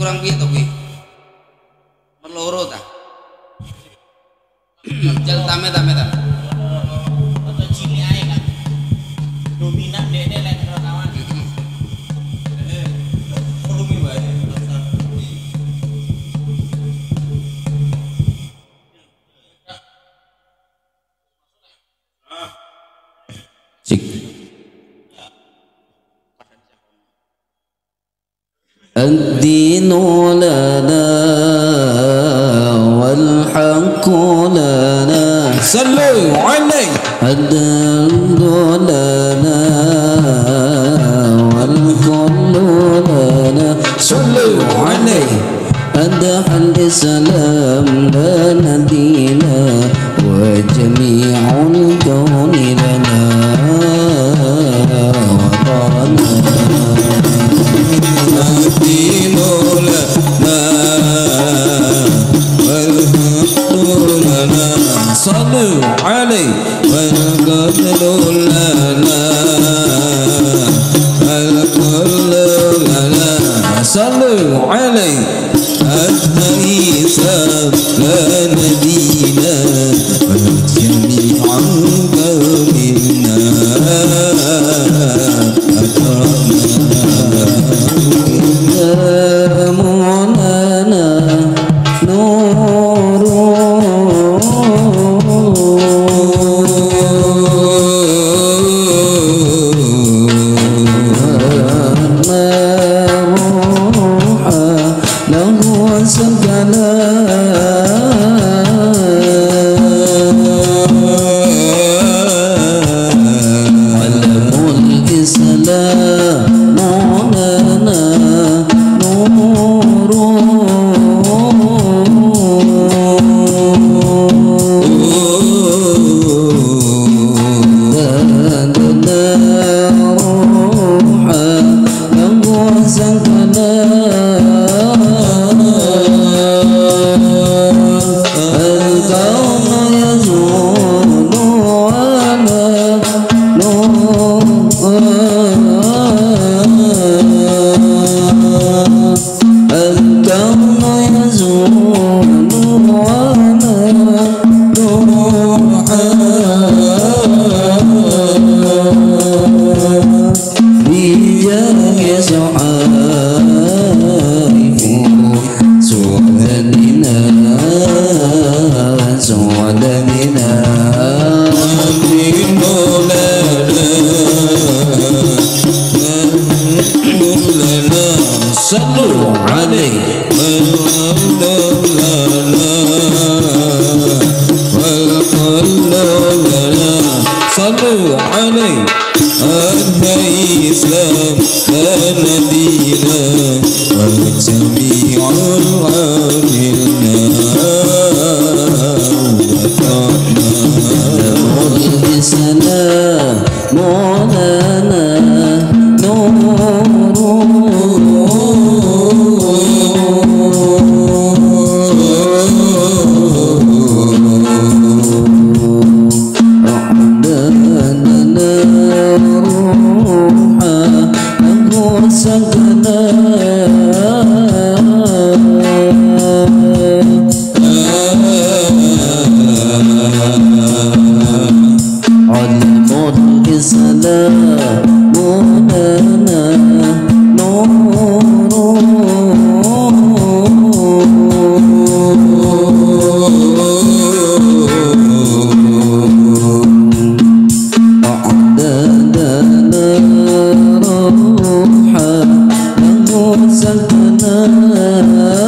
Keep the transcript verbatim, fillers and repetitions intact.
kurang piye to kuwi? Meloro ta? Jal tame-tame ta. Atau cilik ae kan. Dominan dene lek kawan. Eh, volume wae. الدين لنا والحق لنا صلوا عليه. الدين لنا والكل لنا صلوا عليه. أدح الإسلام لنا دينا وجميع الكون لنا وطنا. الدين لنا والحق لنا صلوا عليه. والقتل لنا الكل لنا صلوا عليه. الإسلام لنا دينا والجميع كوننا مولانا نور له سكنا علم الإسلام مولانا نور زادنا روحا له سكنا الكون يزول على نور الكون يزول على روحا بجاه صحائف سعدنا سعدنا الدين لنا صلوا عليه. والحمد لنا والكل لنا صلوا عليه. الإسلام لنا دينا والجميع عاملنا الإسلام مولانا نور أحداثنا روحا له سكنا علم الإسلام مولانا نور أعدادنا روحا له سكنا